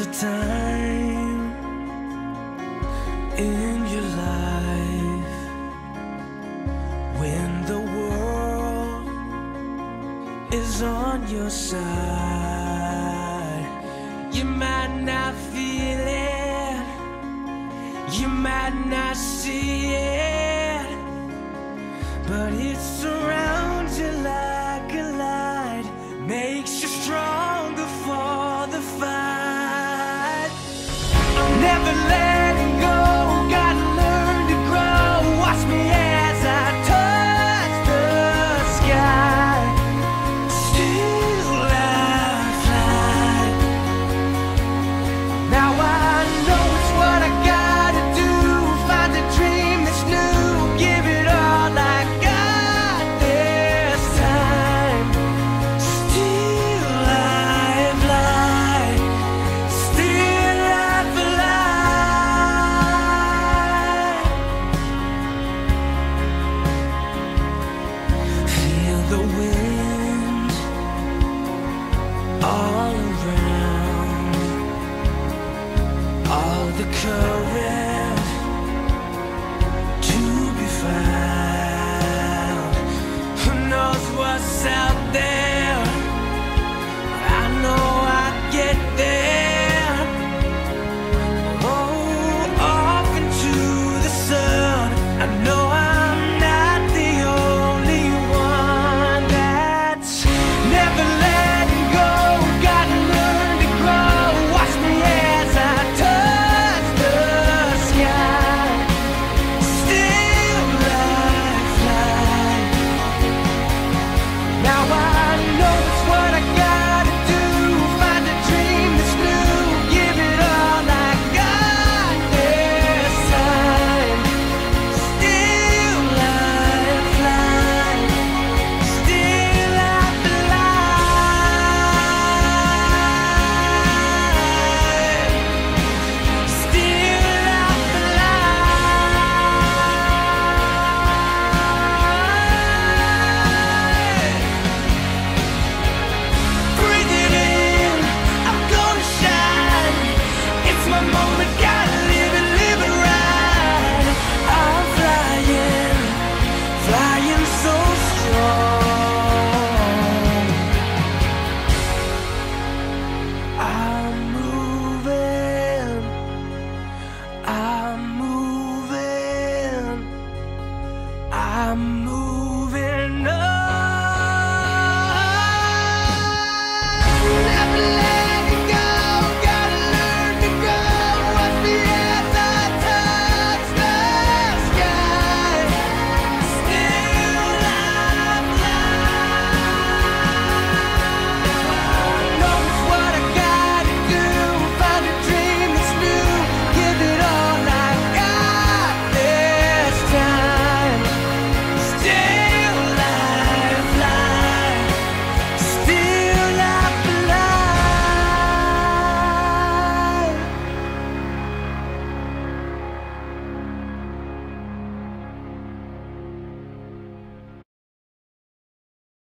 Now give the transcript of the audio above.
a time in your life when the world is on your side. You might not feel it, you might not see it, but it surrounds you like a light, makes you stronger for the fight. Never letting go, gotta learn to grow. Watch me as I touch the sky. Still I fly. Now I know it's what I gotta do. Find a dream that's new, give it all I got this time. Still I fly. Still I fly. Feel the wind all around, all the courage to be found. Who knows what's out there? I know I'll get there. Oh, off into the sun. I know I'm not the only one that's never letting go. Gotta learn to grow. Watch me as I touch the sky. Still I fly. Now I know it's what I gotta do. Find a dream that's new, give it all I got this time. Still I fly. Still I fly. Still I fly. Breathe it in, I'm gonna shine. It's my moment.